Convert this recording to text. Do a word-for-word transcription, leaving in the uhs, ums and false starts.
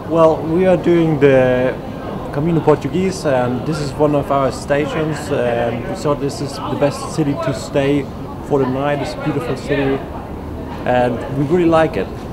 Well, we are doing the Caminho Portuguese, and this is one of our stations. And we thought this is the best city to stay for the night. It's a beautiful city, and we really like it.